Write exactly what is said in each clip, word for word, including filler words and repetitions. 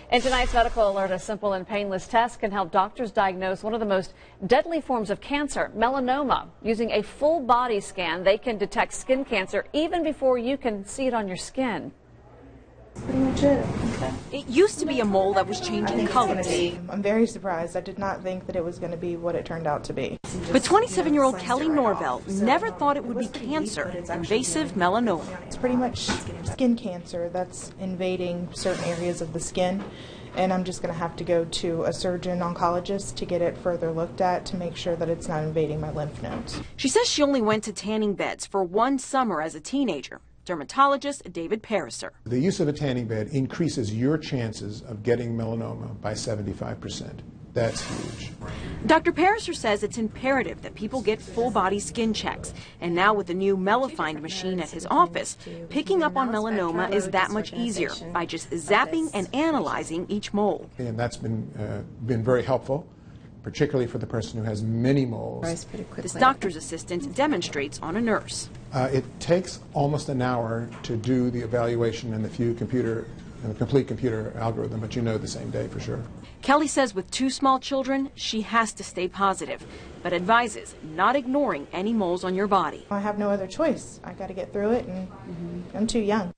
In tonight's Medical Alert, a simple and painless test can help doctors diagnose one of the most deadly forms of cancer, melanoma. Using a full body scan, they can detect skin cancer even before you can see it on your skin. That's pretty much it. Okay. It used to be a mole that was changing colors. I'm very surprised. I did not think that it was going to be what it turned out to be. But twenty-seven-year-old Kelly Norvell never thought it would be cancer, invasive melanoma. It's pretty much skin cancer that's invading certain areas of the skin, and I'm just going to have to go to a surgeon oncologist to get it further looked at to make sure that it's not invading my lymph nodes. She says she only went to tanning beds for one summer as a teenager. Dermatologist David Pariser. The use of a tanning bed increases your chances of getting melanoma by seventy-five percent. That's huge. Doctor Pariser says it's imperative that people get full-body skin checks. And now with the new Melifind machine at his office, picking up on melanoma is that much easier by just zapping and analyzing each mole. And that's been, uh, been very helpful, particularly for the person who has many moles. This doctor's assistant demonstrates on a nurse. Uh, it takes almost an hour to do the evaluation and the few computer and the complete computer algorithm, but you know the same day for sure. Kelly says with two small children, she has to stay positive, but advises not ignoring any moles on your body. I have no other choice. I got to get through it, and mm-hmm. I'm too young.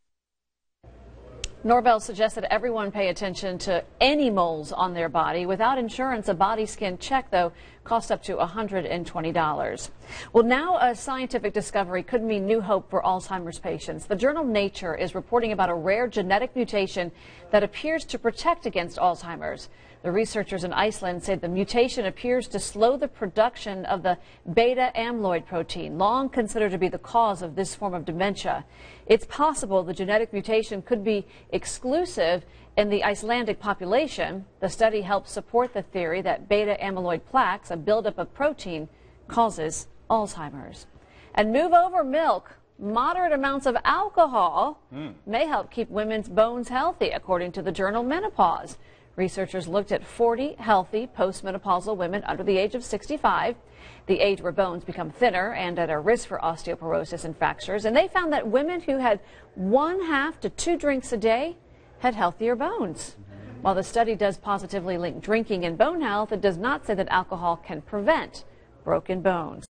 Norvell suggests that everyone pay attention to any moles on their body. Without insurance, a body skin check, though, costs up to one hundred twenty dollars. Well, now a scientific discovery could mean new hope for Alzheimer's patients. The journal Nature is reporting about a rare genetic mutation that appears to protect against Alzheimer's. The researchers in Iceland say the mutation appears to slow the production of the beta amyloid protein, long considered to be the cause of this form of dementia. It's possible the genetic mutation could be exclusive in the Icelandic population. The study helps support the theory that beta amyloid plaques, a buildup of protein, causes Alzheimer's. And move over milk. Moderate amounts of alcohol mm. may help keep women's bones healthy, according to the journal Menopause. Researchers looked at forty healthy postmenopausal women under the age of sixty-five, the age where bones become thinner and at a risk for osteoporosis and fractures. And they found that women who had one half to two drinks a day had healthier bones. While the study does positively link drinking and bone health, it does not say that alcohol can prevent broken bones.